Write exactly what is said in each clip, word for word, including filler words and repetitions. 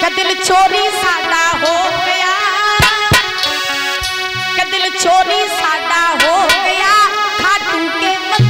क्या दिल चोरी साडा हो गया, क्या दिल चोरी साडा हो गया खाटू के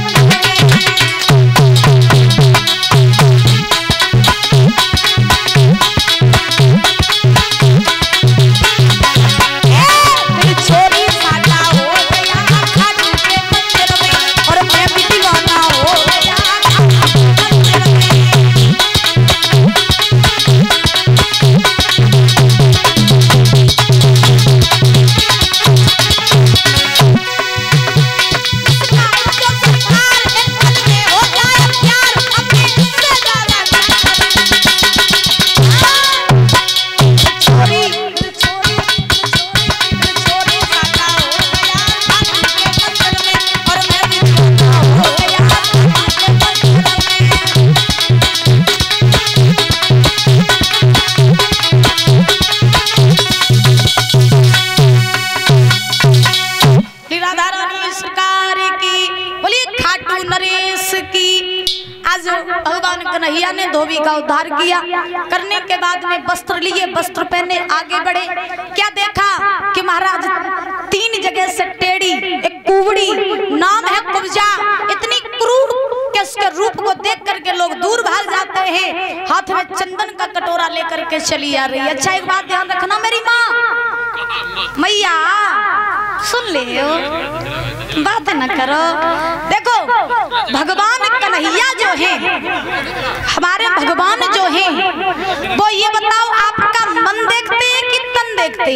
भगवान कन्हैया ने धोबी का उद्धार किया। करने के बाद में वस्त्र लिए, वस्त्र पहने आगे बढ़े। क्या देखा कि महाराज तीन जगह से टेढ़ी एक कुवड़ी, नाम है कुब्जा, इतनी क्रूर कि उसके रूप को देख करके लोग दूर भाग जाते हैं। हाथ में चंदन का कटोरा लेकर के चली आ रही है। अच्छा एक बात ध्यान रखना मेरी माँ मैया, सुन ले बात न करो। देखो भगवान कन्हैया जो है, हमारे भगवान जो है, वो ये बताओ आपका मन देखते हैं कि तन देखते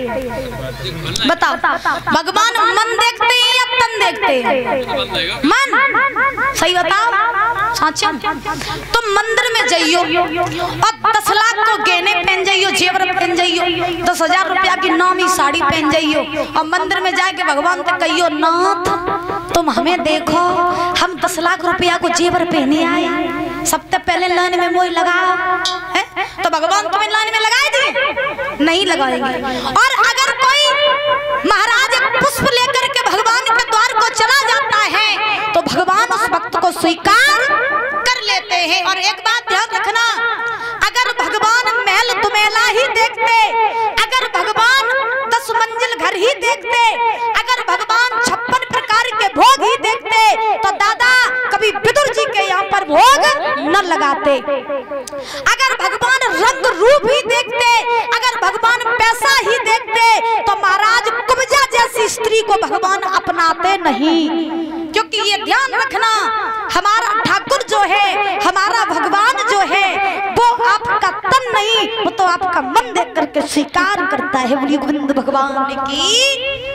हैं? बताओ भगवान मन देखते हैं या तन देखते हैं? मन। सही बताओ साचा। तो मंदिर में जाइयो और दस लाख को गहने पहन जाइयो, जेवर पहन जाइयो, दस हजार रुपया की नामी साड़ी पहन जाइयो और मंदिर में जाके भगवान से कहियो नाथ तुम हमें देखो, हम दस लाख रुपया को जेवर पहने आए, सबसे पहले लाइन में मोई लगाओ है? तो भगवान तुम्हें लाइन में लगाए थे? नहीं लगाएंगे। और अगर कोई महाराज पुष्प लेकर के भगवान के द्वार को चला जाता है तो भगवान उस भक्त को स्वीकार कर लेते हैं। और एक बात ध्यान रखना, अगर भगवान महल तुम्हेला ही देखते, अगर भगवान दस मंजिल घर ही देखते, अगर भगवान छप्पन प्रकार के भोग ही देखते तो दादा कभी विदुर जी के यहाँ पर भोग न लगाते। अगर भगवान रंग रूप ही देखते, अगर भगवान पैसा ही देखते तो महाराज कुब्जा जैसी स्त्री को भगवान अपनाते नहीं। क्योंकि ये ध्यान रखना, हमारा ठाकुर जो है, हमारा भगवान जो है, वो आपका तन नहीं, वो तो आपका मन देख करके स्वीकार करता है। बोलिए गोविंद भगवान की।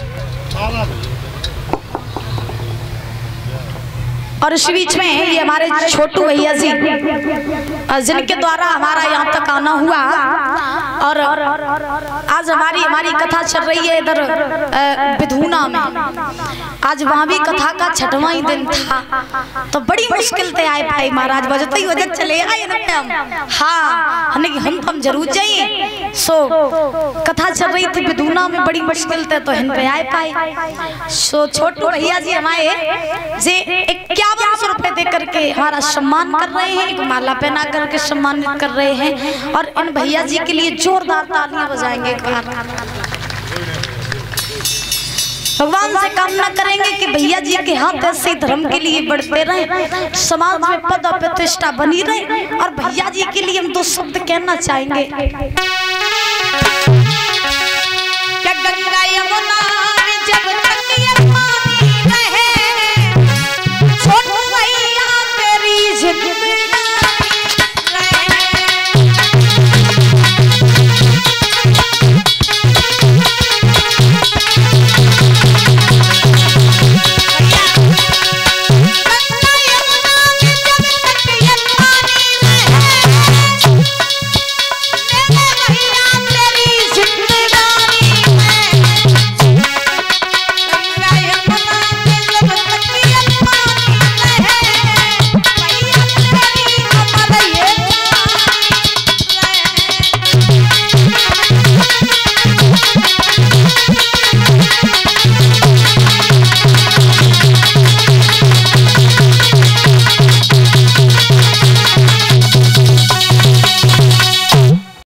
और इस बीच में ये हमारे छोटू भैया जी जिनके द्वारा हमारा यहाँ तक आना हुआ, और आज हमारी हमारी कथा चल रही है इधर विधूना में। आज वहाँ भी कथा का छठवां ही दिन था, तो बड़ी मुश्किल से आए भाई महाराज, बजते ही वजह चले आए ना हम। हाँ हमने कि हम हम जरूर जाइए। सो कथा चल रही थी विधूना में, बड़ी मुश्किल से तो हम पे आए पाए। सो छोटू भैया जी हमारे जे इक्यावन सौ रुपए दे करके हमारा सम्मान कर रहे हैं, एक माला पहना करके सम्मानित कर रहे हैं। और इन भैया जी के लिए जोरदार तालियां बजाएंगे एक बार। भगवान से कामना करेंगे कि भैया जी के हाथ ऐसे धर्म के लिए बढ़ते रहे, समाज में पद और प्रतिष्ठा बनी रहे। और भैया जी के लिए हम दो शब्द कहना चाहेंगे। क्या गंगा यमुना